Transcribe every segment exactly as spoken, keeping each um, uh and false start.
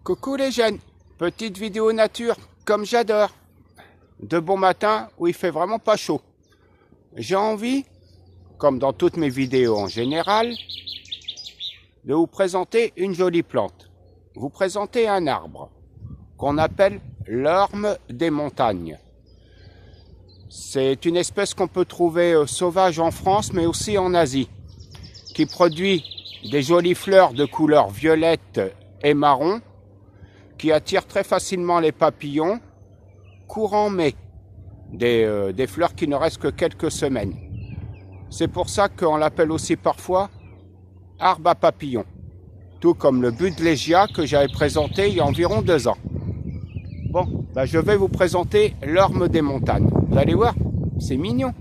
Coucou les jeunes, petite vidéo nature, comme j'adore. De bon matin où il fait vraiment pas chaud. J'ai envie, comme dans toutes mes vidéos en général, de vous présenter une jolie plante. Vous présenter un arbre qu'on appelle l'orme des montagnes. C'est une espèce qu'on peut trouver euh, sauvage en France, mais aussi en Asie, qui produit des jolies fleurs de couleur violette et marron, qui attirent très facilement les papillons, courant mai, des, euh, des fleurs qui ne restent que quelques semaines. C'est pour ça qu'on l'appelle aussi parfois arbre à papillons, tout comme le Buddlegia que j'avais présenté il y a environ deux ans. Bon, ben je vais vous présenter l'orme des montagnes. Vous allez voir, c'est mignon.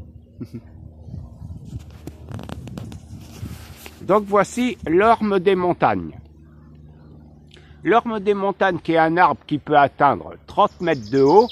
Donc voici l'orme des montagnes. L'orme des montagnes qui est un arbre qui peut atteindre trente mètres de haut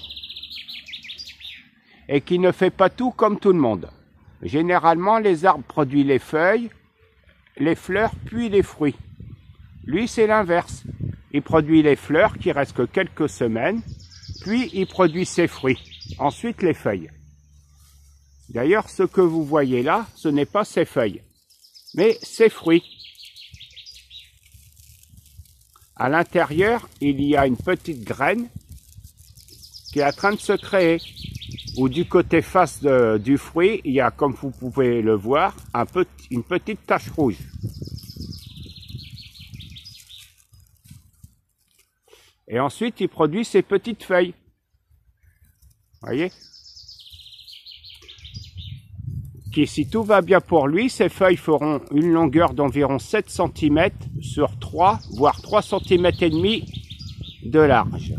et qui ne fait pas tout comme tout le monde. Généralement, les arbres produisent les feuilles, les fleurs, puis les fruits. Lui, c'est l'inverse. Il produit les fleurs qui restent que quelques semaines, puis il produit ses fruits, ensuite les feuilles. D'ailleurs, ce que vous voyez là, ce n'est pas ses feuilles, mais ses fruits. À l'intérieur, il y a une petite graine qui est en train de se créer. Ou du côté face de, du fruit, il y a, comme vous pouvez le voir, un petit, une petite tache rouge. Et ensuite, il produit ses petites feuilles. Voyez? Qui, si tout va bien pour lui, ces feuilles feront une longueur d'environ sept centimètres sur trois, voire trois centimètres et demi de large.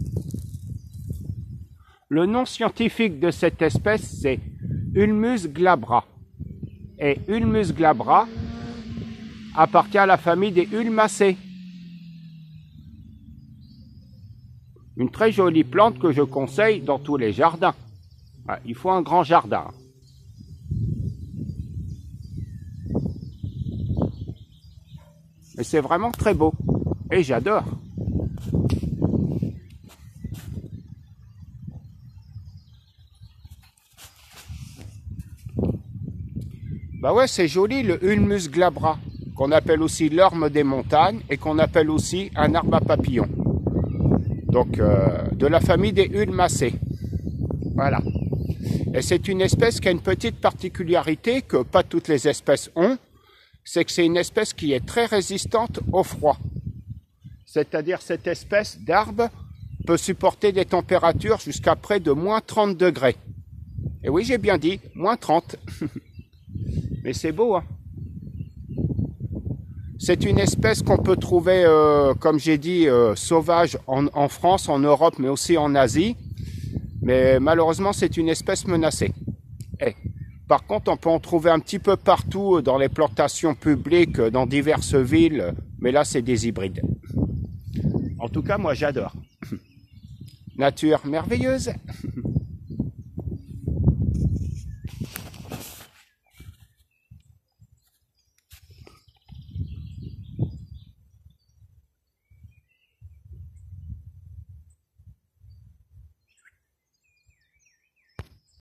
Le nom scientifique de cette espèce, c'est Ulmus glabra. Et Ulmus glabra appartient à la famille des Ulmacées. Une très jolie plante que je conseille dans tous les jardins. Il faut un grand jardin. Et c'est vraiment très beau. Et j'adore. Bah ouais, c'est joli le Ulmus glabra, qu'on appelle aussi l'orme des montagnes et qu'on appelle aussi un arbre à papillons. Donc, euh, de la famille des Ulmacées. Voilà. Et c'est une espèce qui a une petite particularité que pas toutes les espèces ont, c'est que c'est une espèce qui est très résistante au froid. C'est-à-dire cette espèce d'arbre peut supporter des températures jusqu'à près de moins trente degrés. Et oui, j'ai bien dit, moins trente. Mais c'est beau, hein. C'est une espèce qu'on peut trouver, euh, comme j'ai dit, euh, sauvage en, en France, en Europe, mais aussi en Asie. Mais malheureusement, c'est une espèce menacée. Et, par contre, on peut en trouver un petit peu partout dans les plantations publiques, dans diverses villes. Mais là, c'est des hybrides. En tout cas, moi, j'adore. Nature merveilleuse.